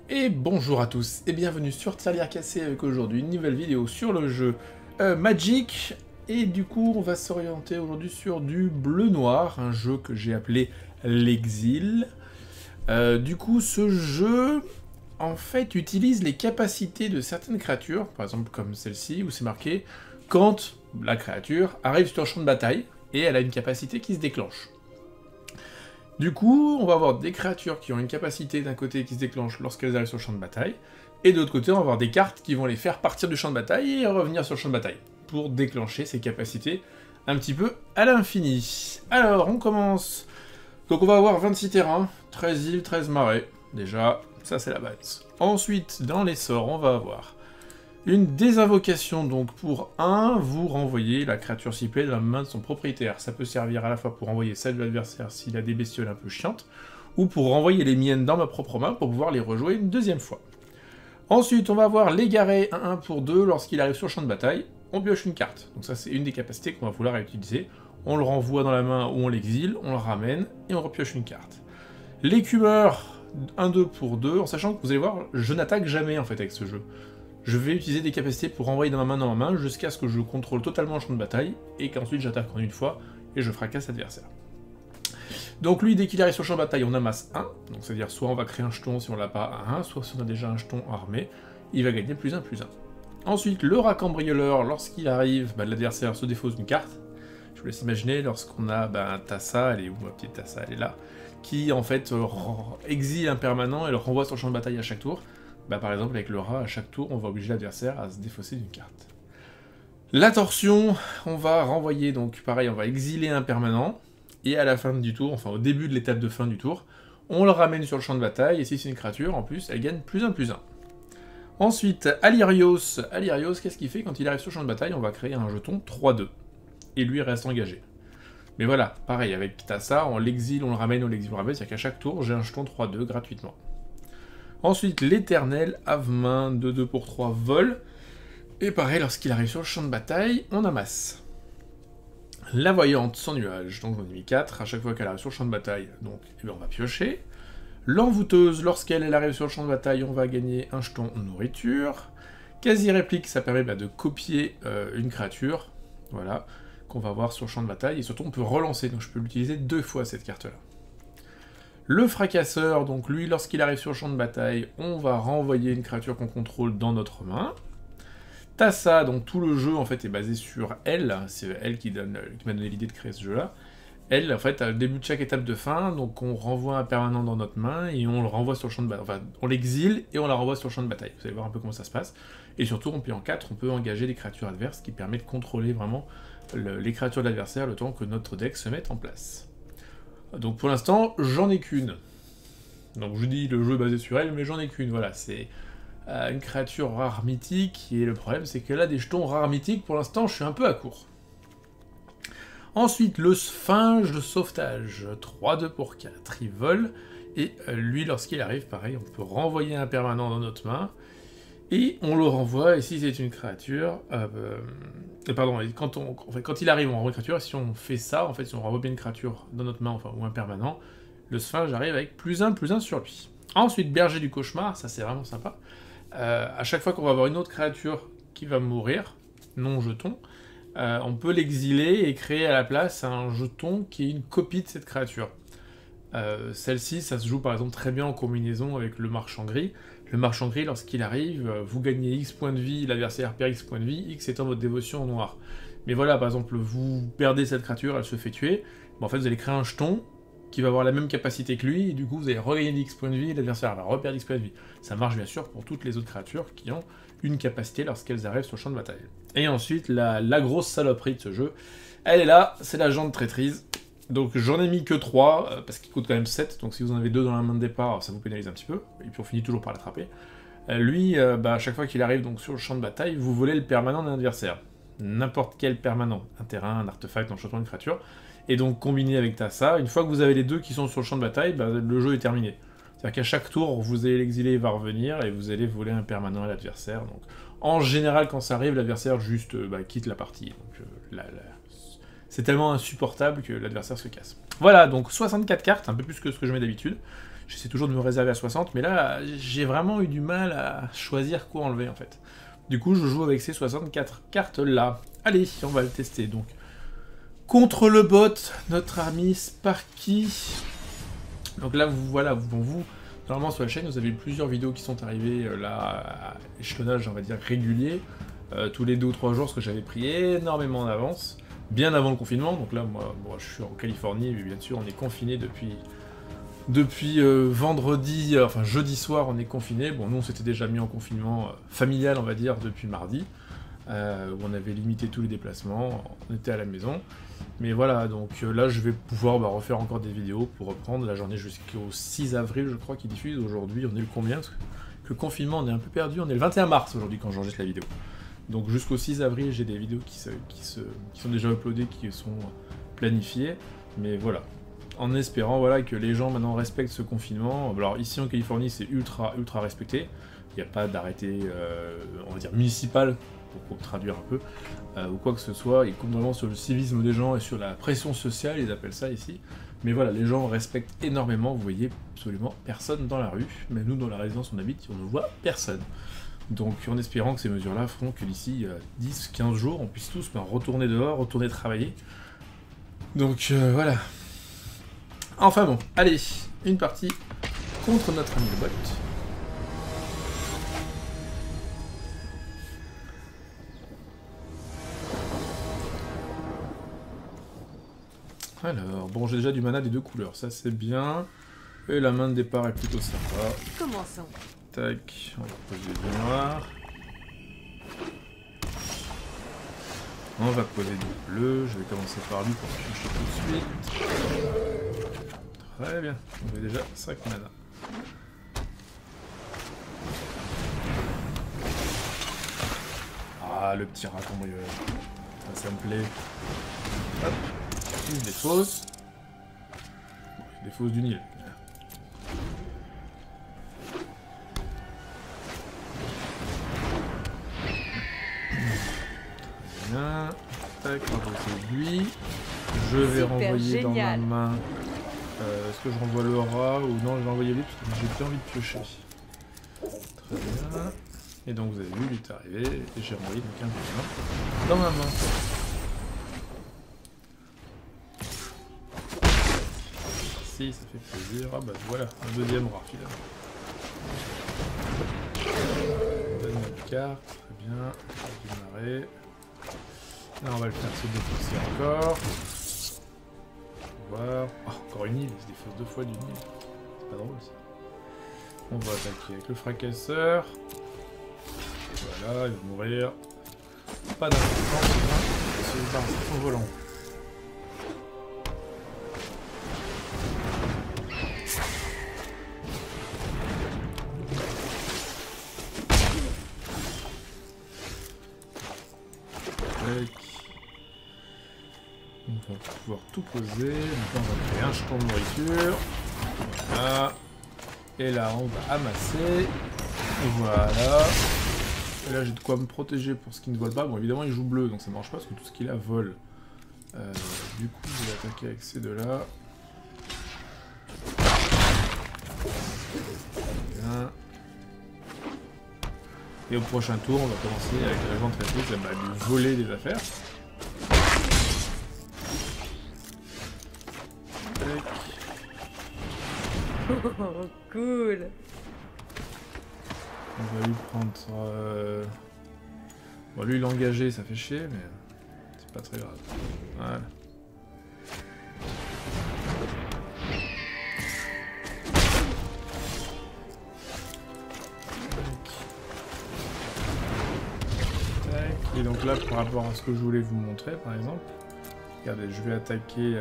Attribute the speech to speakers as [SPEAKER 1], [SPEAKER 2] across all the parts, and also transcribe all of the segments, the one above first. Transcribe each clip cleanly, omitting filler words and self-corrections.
[SPEAKER 1] Et bonjour à tous, et bienvenue sur Tirelire Cassé avec aujourd'hui une nouvelle vidéo sur le jeu Magic. Et du coup, on va s'orienter aujourd'hui sur du bleu-noir, un jeu que j'ai appelé l'Exil. Du coup, ce jeu, en fait, utilise les capacités de certaines créatures, par exemple comme celle-ci, où c'est marqué « Quand la créature arrive sur le champ de bataille », et elle a une capacité qui se déclenche. Du coup, on va avoir des créatures qui ont une capacité d'un côté qui se déclenche lorsqu'elles arrivent sur le champ de bataille, et de l'autre côté, on va avoir des cartes qui vont les faire partir du champ de bataille et revenir sur le champ de bataille, pour déclencher ces capacités un petit peu à l'infini. Alors, on commence. Donc on va avoir 26 terrains, 13 îles, 13 marais. Déjà, ça c'est la base. Ensuite, dans les sorts, on va avoir une désinvocation, donc pour 1, vous renvoyez la créature ciblée dans la main de son propriétaire. Ça peut servir à la fois pour renvoyer celle de l'adversaire s'il a des bestioles un peu chiantes, ou pour renvoyer les miennes dans ma propre main pour pouvoir les rejouer une deuxième fois. Ensuite, on va avoir l'égaré 1-1 pour 2 lorsqu'il arrive sur le champ de bataille. On pioche une carte. Donc ça c'est une des capacités qu'on va vouloir utiliser. On le renvoie dans la main ou on l'exile, on le ramène et on repioche une carte. L'écumeur 1-2 pour 2, en sachant que vous allez voir, je n'attaque jamais en fait avec ce jeu. Je vais utiliser des capacités pour renvoyer dans ma main jusqu'à ce que je contrôle totalement le champ de bataille et qu'ensuite j'attaque en une fois et je fracasse l'adversaire. Donc lui, dès qu'il arrive sur le champ de bataille, on amasse 1, donc c'est-à-dire soit on va créer un jeton si on l'a pas à 1, soit si on a déjà un jeton armé, il va gagner +1/+1. Ensuite, le rat cambrioleur, lorsqu'il arrive, l'adversaire se défausse une carte. Je vous laisse imaginer, lorsqu'on a un Tassa, elle est où ma petite Tassa, elle est là, qui en fait exile un permanent et le renvoie sur le champ de bataille à chaque tour. Par exemple, avec le rat, à chaque tour, on va obliger l'adversaire à se défausser d'une carte. La torsion, on va renvoyer, donc pareil, on va exiler un permanent, et à la fin du tour, enfin au début de l'étape de fin du tour, on le ramène sur le champ de bataille, et si c'est une créature, en plus, elle gagne +1/+1. Ensuite, Alirios. Alirios, qu'est-ce qu'il fait quand il arrive sur le champ de bataille? On va créer un jeton 3-2, et lui reste engagé. Mais voilà, pareil, avec Tassa, on l'exile, on le ramène, on l'exile, on le ramène, c'est-à-dire qu'à chaque tour, j'ai un jeton 3-2 gratuitement. Ensuite, l'éternel, Avemain, 2-2 pour 3, vol. Et pareil, lorsqu'il arrive sur le champ de bataille, on amasse. La voyante, sans nuage, donc j'en ai mis 4, à chaque fois qu'elle arrive sur le champ de bataille, donc on va piocher. L'envoûteuse, lorsqu'elle arrive sur le champ de bataille, on va gagner un jeton nourriture. Quasi-réplique, ça permet de copier une créature, voilà, qu'on va avoir sur le champ de bataille, et surtout on peut relancer, donc je peux l'utiliser 2 fois cette carte-là. Le fracasseur, donc lui, lorsqu'il arrive sur le champ de bataille, on va renvoyer une créature qu'on contrôle dans notre main. Tassa, donc tout le jeu en fait est basé sur elle, c'est elle qui m'a donné l'idée de créer ce jeu-là. Elle, en fait, à le début de chaque étape de fin, donc on renvoie un permanent dans notre main et on le renvoie sur le champ de bataille. Enfin, on l'exile et on la renvoie sur le champ de bataille. Vous allez voir un peu comment ça se passe. Et surtout, en payant 4, on peut engager des créatures adverses, qui permet de contrôler vraiment les créatures de l'adversaire le temps que notre deck se mette en place. Donc pour l'instant, j'en ai qu'une. Donc je dis le jeu est basé sur elle, mais j'en ai qu'une, voilà, c'est une créature rare mythique, et le problème c'est qu'elle a des jetons rares mythiques, pour l'instant je suis un peu à court. Ensuite, le sphinge de sauvetage, 3-2 pour 4, il vole, et lui lorsqu'il arrive, pareil, on peut renvoyer un permanent dans notre main, et on le renvoie, et si c'est une créature, pardon, quand il arrive, on renvoie une créature, et si on fait ça, en fait, si on renvoie bien une créature dans notre main, enfin, ou un permanent, le sphinge arrive avec +1/+1 sur lui. Ensuite, berger du cauchemar, ça c'est vraiment sympa. À chaque fois qu'on va avoir une autre créature qui va mourir, non jeton, on peut l'exiler et créer à la place un jeton qui est une copie de cette créature. Celle-ci, ça se joue par exemple très bien en combinaison avec le marchand gris. Le marchand gris, lorsqu'il arrive, vous gagnez X points de vie, l'adversaire perd X points de vie, X étant votre dévotion en noir. Mais voilà, par exemple, vous perdez cette créature, elle se fait tuer, en fait vous allez créer un jeton qui va avoir la même capacité que lui, et du coup vous allez regagner X points de vie, l'adversaire va reperdre X points de vie. Ça marche bien sûr pour toutes les autres créatures qui ont une capacité lorsqu'elles arrivent sur le champ de bataille. Et ensuite, la grosse saloperie de ce jeu, elle est là, c'est la jante traîtrise. Donc j'en ai mis que 3, parce qu'il coûte quand même 7, donc si vous en avez 2 dans la main de départ, ça vous pénalise un petit peu, et puis on finit toujours par l'attraper. Lui, à chaque fois qu'il arrive donc sur le champ de bataille, vous volez le permanent d'un adversaire. N'importe quel permanent, un terrain, un artefact, un enchantement, une créature, et donc combiné avec Tassa, une fois que vous avez les deux qui sont sur le champ de bataille, le jeu est terminé. C'est-à-dire qu'à chaque tour, vous allez l'exiler, il va revenir, et vous allez voler un permanent à l'adversaire. Donc, en général, quand ça arrive, l'adversaire juste quitte la partie. Donc, c'est tellement insupportable que l'adversaire se casse. Voilà, donc 64 cartes, un peu plus que ce que je mets d'habitude. J'essaie toujours de me réserver à 60, mais là, j'ai vraiment eu du mal à choisir quoi enlever, en fait. Du coup, je joue avec ces 64 cartes-là. Allez, on va le tester, donc. Contre le bot, notre ami Sparky. Donc là, voilà, vous, normalement sur la chaîne, vous avez plusieurs vidéos qui sont arrivées, là, à échelonnage, on va dire, régulier. Tous les 2 ou 3 jours, parce que j'avais pris énormément en avance. Bien avant le confinement, donc là, moi, je suis en Californie, mais bien sûr, on est confiné depuis vendredi, enfin jeudi soir, on est confiné. Bon, nous, on s'était déjà mis en confinement familial, on va dire, depuis mardi, où on avait limité tous les déplacements, on était à la maison. Mais voilà, donc là, je vais pouvoir refaire encore des vidéos pour reprendre la journée jusqu'au 6 avril, je crois, qui diffuse. Aujourd'hui, on est le combien? Parce que le confinement, on est un peu perdu, on est le 21 mars aujourd'hui quand j'enregistre la vidéo. Donc jusqu'au 6 avril, j'ai des vidéos qui sont déjà uploadées, qui sont planifiées. Mais voilà, en espérant voilà, que les gens maintenant respectent ce confinement. Alors ici en Californie, c'est ultra respecté. Il n'y a pas d'arrêté, on va dire, municipal, pour traduire un peu, ou quoi que ce soit. Ils comptent vraiment sur le civisme des gens et sur la pression sociale, ils appellent ça ici. Mais voilà, les gens respectent énormément, vous voyez absolument personne dans la rue. Même nous, dans la résidence où on habite, on ne voit personne. Donc en espérant que ces mesures-là feront que d'ici 10-15 jours, on puisse tous retourner dehors, retourner travailler. Donc voilà. Enfin bon, allez, une partie contre notre ami le bot. Alors, bon, j'ai déjà du mana des 2 couleurs, ça c'est bien. Et la main de départ est plutôt sympa.
[SPEAKER 2] Commençons.
[SPEAKER 1] Tac, on va poser du noir. On va poser du bleu, je vais commencer par lui pour piocher tout de suite. Très bien, on a déjà 5 mana. Ah, le petit rat cambrioleur. Ça me plaît. Hop, il se défausse. Bon, il défausse du Nil. Bien. Tac, on va poser lui. Je vais renvoyer génial. Dans ma main. Est-ce que je renvoie le rat ou non? Je vais envoyer lui parce que j'ai plus envie de piocher. Très bien. Et donc vous avez vu, lui est arrivé et j'ai renvoyé donc un peu dans ma main. Si, ça fait plaisir. Ah bah voilà, un deuxième rat finalement. Donne notre carte, très bien. On va démarrer. Là on va le faire se défausser encore. Voir. Oh, encore une île, il se défausse 2 fois d'une île. C'est pas drôle ça. On va attaquer avec le fracasseur. Voilà, il va mourir. Pas d'importance, c'est le barre volant. On va pouvoir tout poser. Maintenant, on va créer un jeton de nourriture. Voilà. Et là, on va amasser. Voilà. Et là, j'ai de quoi me protéger pour ce qui ne vole pas. Bon, évidemment, il joue bleu, donc ça ne marche pas parce que tout ce qu'il a vole. Du coup, je vais attaquer avec ces deux-là. Bien. Et au prochain tour, on va commencer avec la gente réplique, elle va lui voler des affaires.
[SPEAKER 2] Oh, cool.
[SPEAKER 1] On va lui prendre... Bon, lui, il est engagé, ça fait chier, mais c'est pas très grave. Voilà. Et donc là, par rapport à ce que je voulais vous montrer, par exemple, regardez, je vais attaquer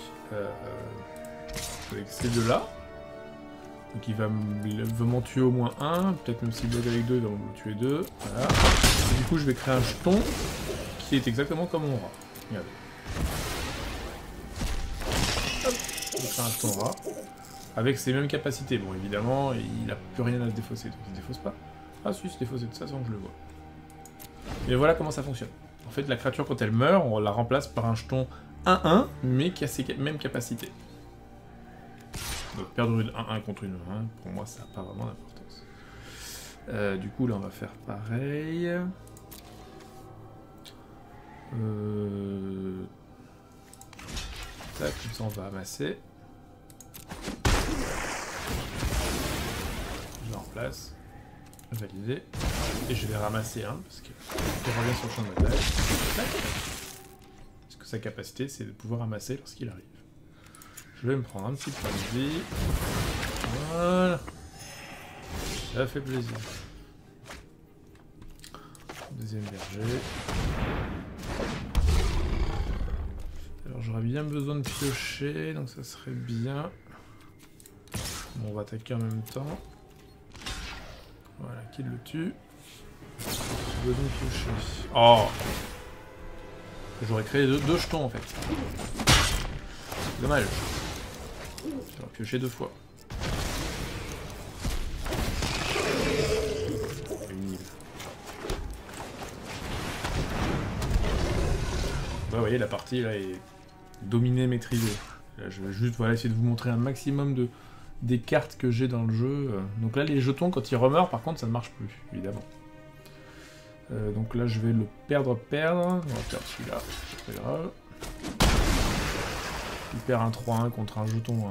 [SPEAKER 1] avec ces deux-là. Donc il va m'en tuer au moins un, peut-être même s'il bloque avec 2, il va m'en tuer 2. Voilà. Et du coup, je vais créer un jeton qui est exactement comme mon rat. Regardez. Hop, je vais créer un jeton rat avec ses mêmes capacités. Bon, évidemment, il n'a plus rien à se défausser, donc il ne se défausse pas. Ah si, il se défausse de toute façon, je le vois. Et voilà comment ça fonctionne. En fait, la créature, quand elle meurt, on la remplace par un jeton 1-1, mais qui a ses mêmes capacités. Donc perdre une 1-1 contre une 1, pour moi ça n'a pas vraiment d'importance. Du coup là on va faire pareil. Tac, comme ça on va amasser. Je la remplace. Valider. Et je vais ramasser un, parce que je reviens sur le champ de bataille. Tac. Parce que sa capacité c'est de pouvoir ramasser lorsqu'il arrive. Je vais me prendre un petit point de vie. Voilà. Ça fait plaisir. Deuxième berger. Alors j'aurais bien besoin de piocher, donc ça serait bien. Bon, on va attaquer en même temps. Voilà, qui le tue. J'ai besoin de piocher. Oh! J'aurais créé deux jetons en fait. Dommage. J'aurais pioché 2 fois. Une île. Bah, vous voyez, la partie là est dominée, maîtrisée. Là, je vais juste voilà, essayer de vous montrer un maximum des cartes que j'ai dans le jeu. Donc là, les jetons, quand ils remeurent, par contre, ça ne marche plus, évidemment. Donc là, je vais le perdre. On va perdre celui-là, c'est pas grave. Il perd un 3-1 contre un jeton 1-1.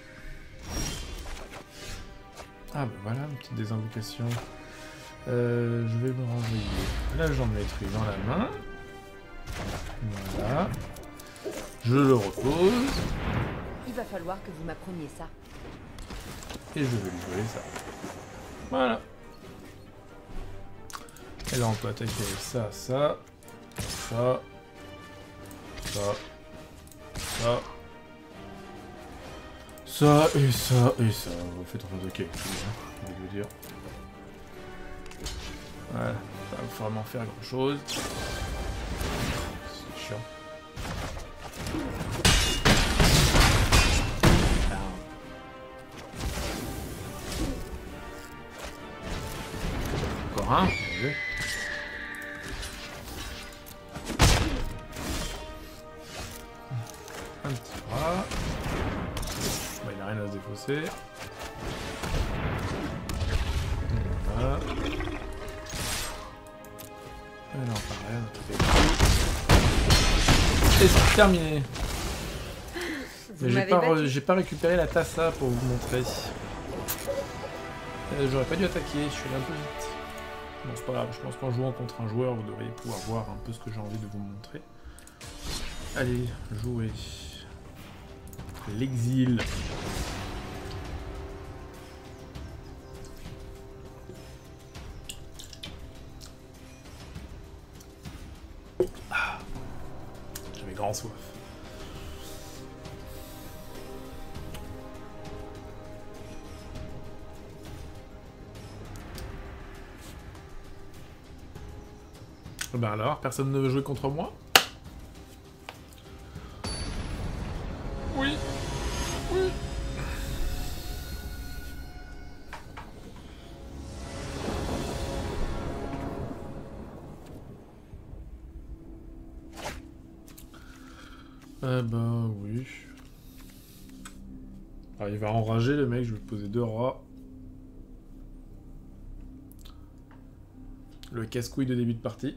[SPEAKER 1] Ah bah voilà, une petite désinvocation. Je vais me renvoyer la jambe maîtrise dans la main. Voilà. Je le repose.
[SPEAKER 2] Il va falloir que vous m'appreniez ça.
[SPEAKER 1] Et je vais lui voler ça. Voilà. Et là on peut attaquer avec ça, ça, ça, ça, ça, ça et ça et ça. En fait on va attaquer avec tout, hein, je veux dire. Voilà, ça va vraiment faire grand chose. C'est chiant. Encore un, bien vu. Un petit bras. Bah, il n'a rien à se défausser. Voilà. Et non, pareil, on a tout. Et c'est terminé. Mais j'ai pas récupéré la tassa pour vous montrer. J'aurais pas dû attaquer, je suis allé un peu vite. Bon, c'est pas grave, je pense qu'en jouant contre un joueur, vous devriez pouvoir voir un peu ce que j'ai envie de vous montrer. Allez, jouer. L'exil. Ah, j'avais grand soif. Ben alors, personne ne veut jouer contre moi? Oui. Oui. Ben oui. Alors, il va enrager le mec, je vais poser 2 rois. Le casse-couille de début de partie.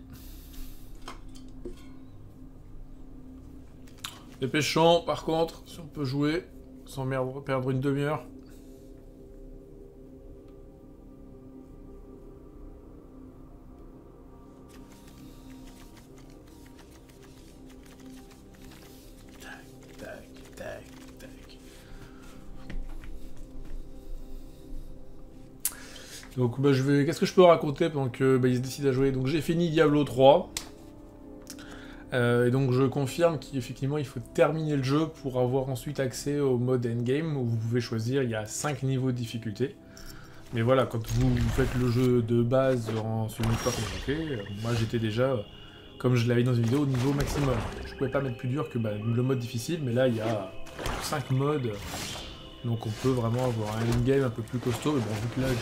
[SPEAKER 1] Dépêchons, par contre, si on peut jouer sans perdre une demi-heure. Tac, tac, tac, tac. Donc bah je vais. Qu'est-ce que je peux raconter pendant que bah, il se décide à jouer? Donc j'ai fini Diablo 3. Et donc je confirme qu'effectivement il faut terminer le jeu pour avoir ensuite accès au mode endgame où vous pouvez choisir, il y a 5 niveaux de difficulté. Mais voilà, quand vous faites le jeu de base sur une histoire compliquée, moi j'étais déjà, comme je l'avais dans une vidéo, au niveau maximum. Je pouvais pas mettre plus dur que le mode difficile, mais là il y a 5 modes, donc on peut vraiment avoir un endgame un peu plus costaud. Mais bon, vu que là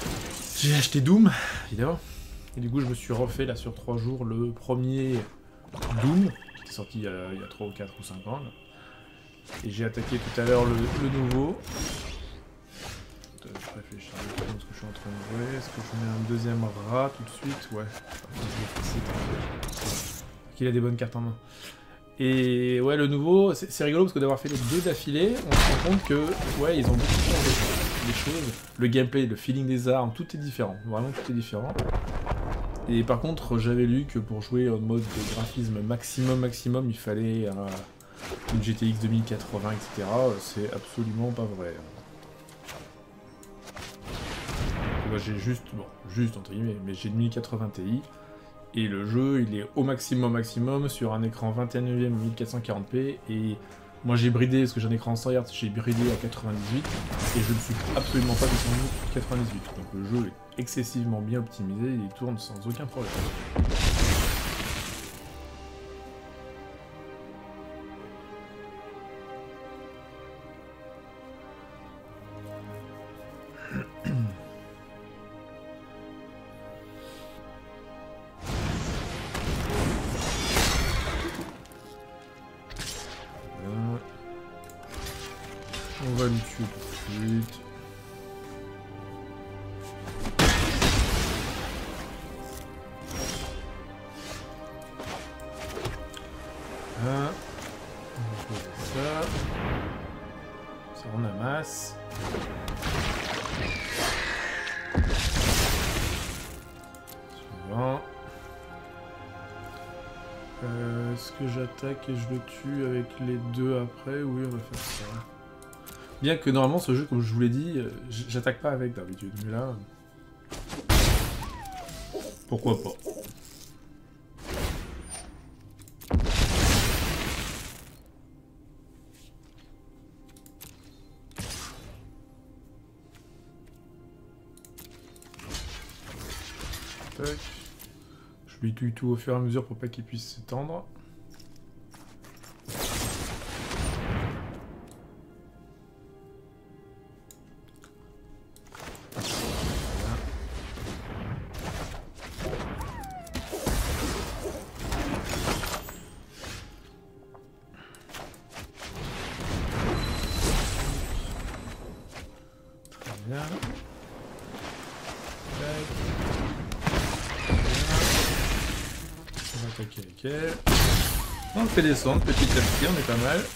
[SPEAKER 1] j'ai acheté Doom, évidemment. Et du coup, je me suis refait là sur 3 jours le premier Doom, qui est sorti il y a 3 ou 4 ou 5 ans. Là. Et j'ai attaqué tout à l'heure le nouveau. Je réfléchis à ce que je suis en train de jouer. Est-ce que je mets un deuxième rat tout de suite? Ouais. Qu'il a des bonnes cartes en main. Et ouais, le nouveau, c'est rigolo parce que d'avoir fait les 2 d'affilée, on se rend compte que ouais, ils ont beaucoup changé les choses. Le gameplay, le feeling des armes, tout est différent. Vraiment, tout est différent. Et par contre, j'avais lu que pour jouer en mode de graphisme maximum, il fallait une GTX 2080, etc. C'est absolument pas vrai. Moi, j'ai juste entre guillemets, mais j'ai 1080 Ti. Et le jeu, il est au maximum sur un écran 21ème 1440p. Et moi, j'ai bridé, parce que j'ai un écran 100 Hz, j'ai bridé à 98. Et je ne suis absolument pas descendu sur 98. Donc le jeu est excessivement bien optimisé et il tourne sans aucun problème. On va le tuer tout de suite. Voilà. On va poser ça. Ça on amasse. Suivant. Est-ce que j'attaque et je le tue avec les 2 après? Oui, on va faire ça. Bien que normalement ce jeu, comme je vous l'ai dit, j'attaque pas avec d'habitude, mais là... Pourquoi pas? Tac. Je lui tue tout au fur et à mesure pour pas qu'il puisse s'étendre. Bien. On va attaquer avec elle. On le fait descendre petit à petit, on est pas mal.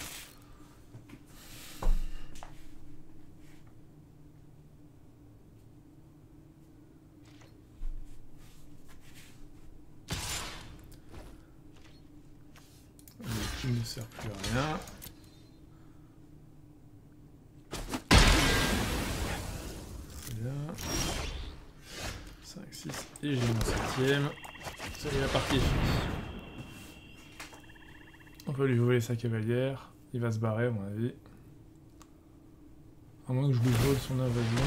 [SPEAKER 1] Il ne sert plus à rien. Bien. 5, 6, et j'ai mon 7ème. Ça y est, la partie est finie. On peut lui voler sa cavalière. Il va se barrer à mon avis. À moins que je lui vole son invasion.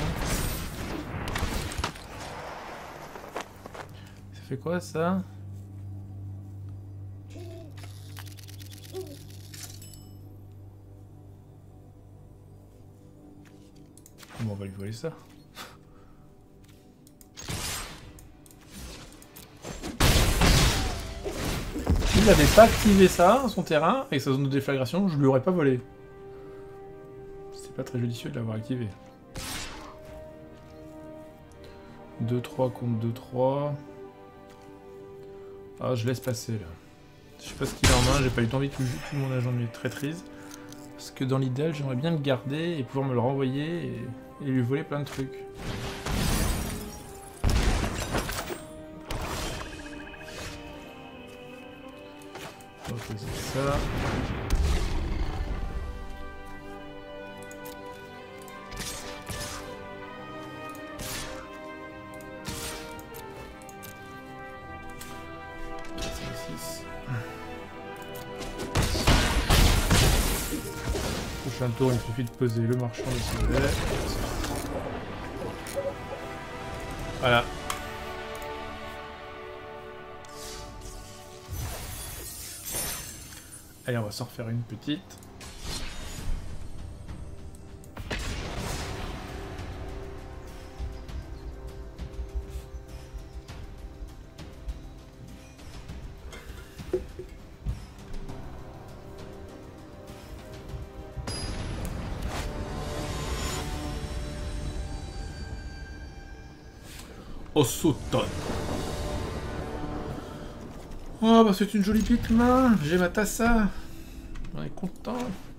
[SPEAKER 1] Ça fait quoi ça? Bon, on va lui voler ça. S'il n'avait pas activé ça, son terrain, avec sa zone de déflagration, je lui aurais pas volé. C'est pas très judicieux de l'avoir activé. 2-3 contre 2-3. Ah, je laisse passer là. Je sais pas ce qu'il a en main, j'ai pas eu envie de tuer mon agent de traîtrise. Parce que dans l'idéal, j'aimerais bien le garder et pouvoir me le renvoyer et lui voler plein de trucs. On va poser ça. Prochain tour, il suffit de poser le marchand de ce lait. Voilà. Allez, on va s'en refaire une petite. Ossoton. Oh bah c'est une jolie petite main. J'ai ma tassa. On est content.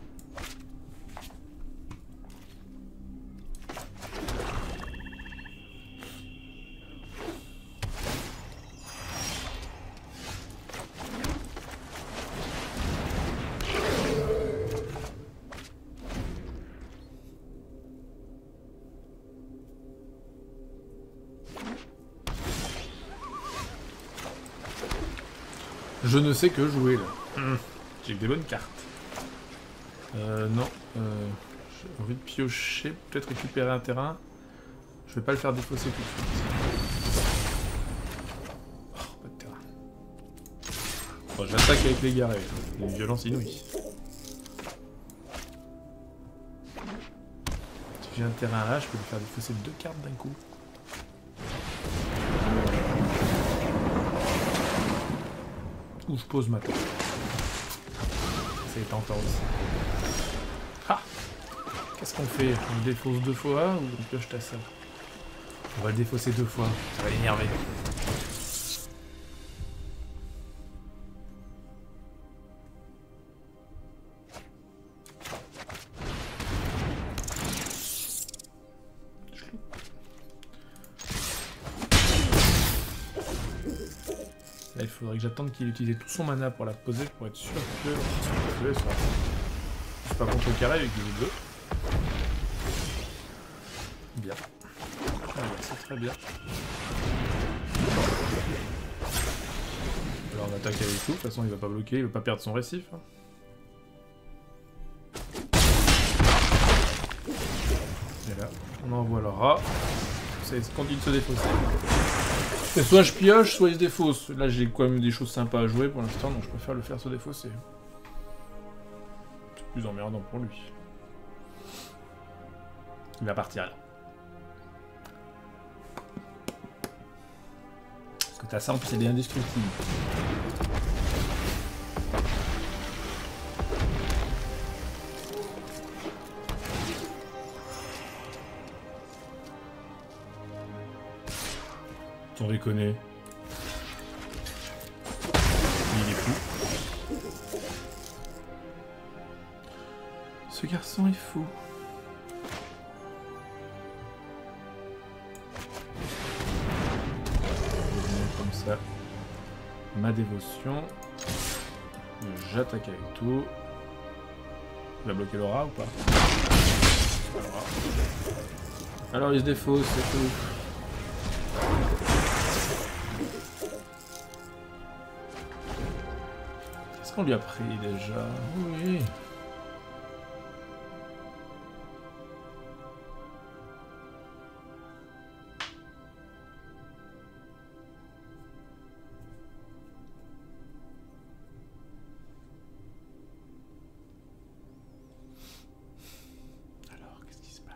[SPEAKER 1] Je ne sais que jouer là. J'ai que des bonnes cartes. Non. J'ai envie de piocher, peut-être récupérer un terrain. Je vais pas le faire défausser tout de suite. Oh, pas de terrain. Bon, j'attaque avec les garés. Une violence inouïe. Si j'ai un terrain là, je peux lui faire défausser 2 cartes d'un coup. Ou je pose ma tête. C'est tentant aussi. Ah! Qu'est-ce qu'on fait? On le défausse 2 fois ou on pioche ta ça? On va le défausser 2 fois. Ça va l'énerver. Là, il faudrait que j'attende qu'il utilise tout son mana pour la poser pour être sûr que... Je suis pas contre le carré avec les deux. Bien. C'est très bien. Alors on attaque avec tout, de toute façon il va pas bloquer, il va pas perdre son récif. Et là, on envoie le rat. Ça continue de se défausser. Et soit je pioche, soit il se défausse. Là j'ai quand même des choses sympas à jouer pour l'instant, donc je préfère le faire se défausser. C'est plus emmerdant pour lui. Il va partir là. Parce que ta simple c'est des indestructibles. Sans déconner. Il est fou. Ce garçon est fou. Comme ça. Ma dévotion. J'attaque avec tout. Il va bloquer l'aura ou pas? Alors il se défausse, c'est tout. Qu'est-ce qu'on lui a pris déjà? Oui. Alors, qu'est-ce qui se passe?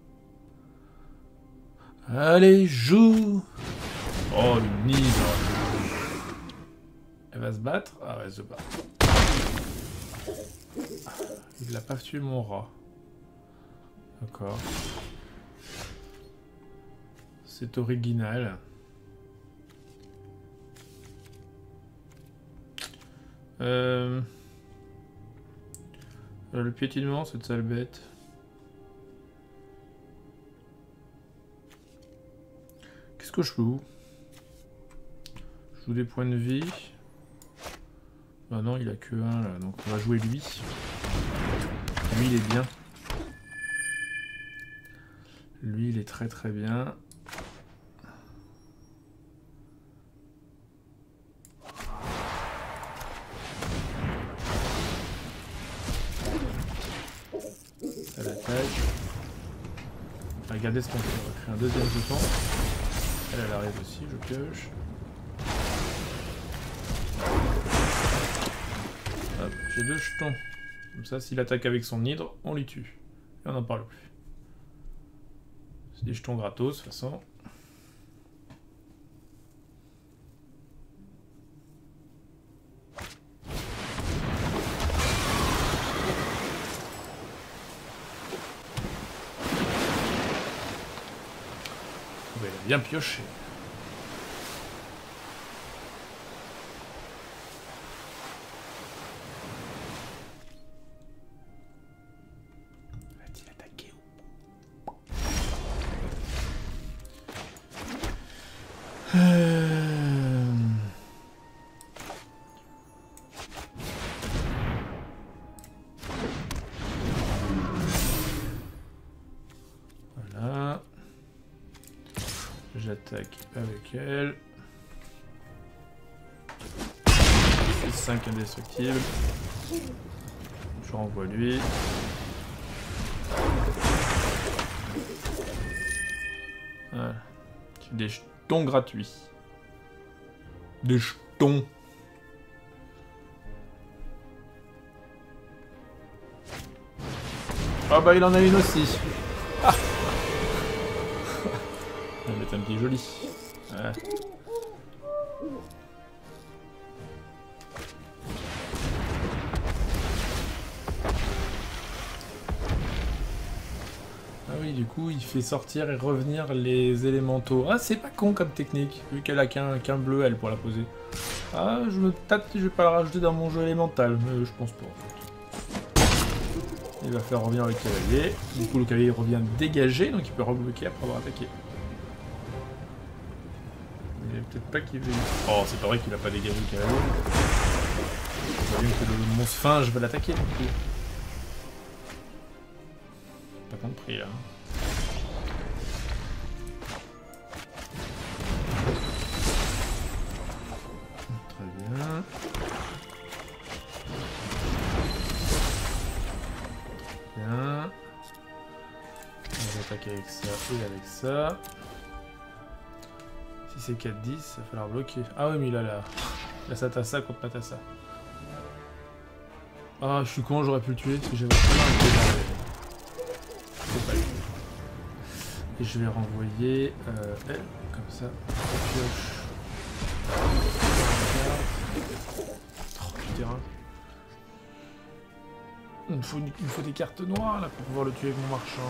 [SPEAKER 1] Allez, joue! Oh, une nid! Elle va se battre? Ah, elle se bat. Il n'a pas tué mon rat. D'accord. C'est original. Le piétinement, cette sale bête. Qu'est-ce que je joue? Je joue des points de vie. Ah non, il a que 1 là, donc on va jouer lui. Lui, il est bien. Lui, il est très très bien. Ça l'attaque. Regardez ce qu'on fait, on va créer un deuxième jeton. Elle arrive aussi, je pioche. Hop, j'ai 2 jetons. Comme ça, s'il attaque avec son hydre, on l'y tue. Et on n'en parle plus. C'est des jetons gratos, de toute façon. Il a bien pioché. Voilà. J'attaque avec elle. 5 indestructibles. Je renvoie lui. Voilà. Des jetons gratuits. Des jetons. Ah bah il en a une aussi. Ah. On va mettre un petit joli. Ouais. Ah oui, du coup, il fait sortir et revenir les élémentaux. Ah, c'est pas con comme technique, vu qu'elle a qu'un bleu, elle, pour la poser. Ah, je me tâte, je vais pas la rajouter dans mon jeu élémental, mais je pense pas, en fait. Il va faire revenir le cavalier. Du coup, le cavalier revient dégagé, donc il peut rebloquer après avoir attaqué. Il peut-être pas qu'il veut... Oh, c'est pas vrai qu'il va pas dégager le cavalier. C'est bien que le monstre fin, je vais l'attaquer, du coup. Pas compris là. Très bien. Bien. On va attaquer avec ça et avec ça. Si c'est 4-10, il va falloir bloquer. Ah oui, mais il a la Satassa contre la Tassa. Ah, je suis con, j'aurais pu le tuer si j'avais pas. Et je vais renvoyer elle, comme ça, pioche. Oh putain. Il me faut des cartes noires là pour pouvoir le tuer avec mon marchand.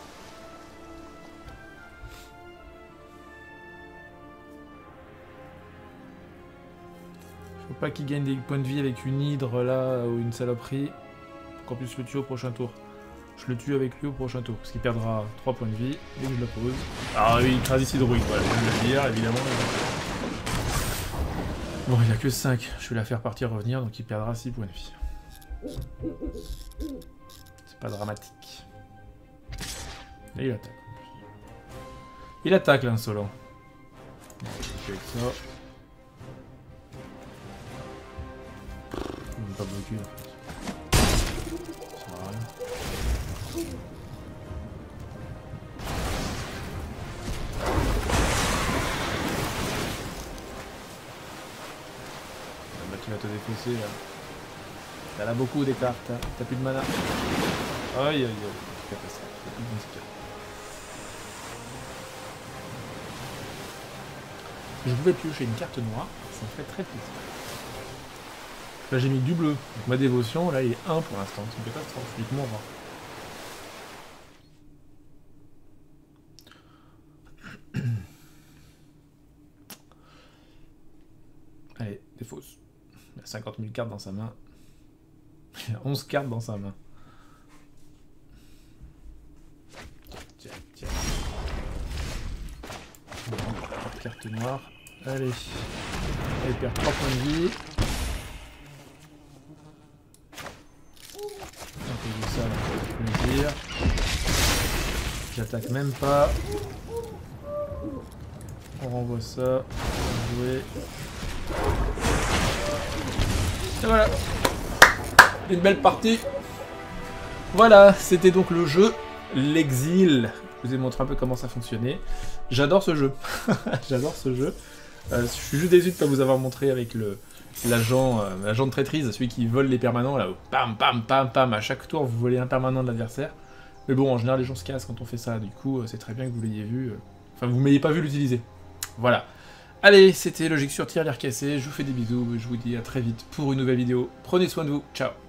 [SPEAKER 1] Faut pas qu'il gagne des points de vie avec une hydre là ou une saloperie pour qu'on puisse le tuer au prochain tour. Je le tue avec lui au prochain tour, parce qu'il perdra 3 points de vie dès que je le pose. Ah oui, Krasis Hydroïde, voilà, je viens de le dire, évidemment. Bon, il n'y a que 5, je vais la faire partir revenir, donc il perdra 6 points de vie. C'est pas dramatique. Et il attaque. Il attaque l'insolent. Avec ça. Il n'est pas bloqué en fait. Ça sert à rien. Bah, tu vas te défausser là. T'en as beaucoup des cartes, hein. T'as plus de mana. Aïe aïe aïe, catastrophe. T'as plus de monstre. Je pouvais piocher une carte noire, ça me fait très plaisir. Là j'ai mis du bleu, donc ma dévotion, là il est 1 pour l'instant, c'est une catastrophe, uniquement rare. Allez, défausse. Il a 50 000 cartes dans sa main. Il a 11 cartes dans sa main. Tiens, tiens. Bon, carte noire. Allez. Elle perd 3 points de vie. Ça, là, plaisir. J'attaque même pas. On renvoie ça. On va jouer. Et voilà. Une belle partie. Voilà, c'était donc le jeu L'Exil. Je vous ai montré un peu comment ça fonctionnait. J'adore ce jeu. J'adore ce jeu. Je suis juste déçu de ne pas vous avoir montré avec l'agent de traîtrise, celui qui vole les permanents, là, pam, pam, pam, pam, à chaque tour, vous volez un permanent de l'adversaire. Mais bon, en général, les gens se cassent quand on fait ça, du coup, c'est très bien que vous l'ayez vu. Enfin, vous m'ayez pas vu l'utiliser. Voilà. Allez, c'était Logique sur Tirelire Cassé, je vous fais des bisous, je vous dis à très vite pour une nouvelle vidéo. Prenez soin de vous, ciao.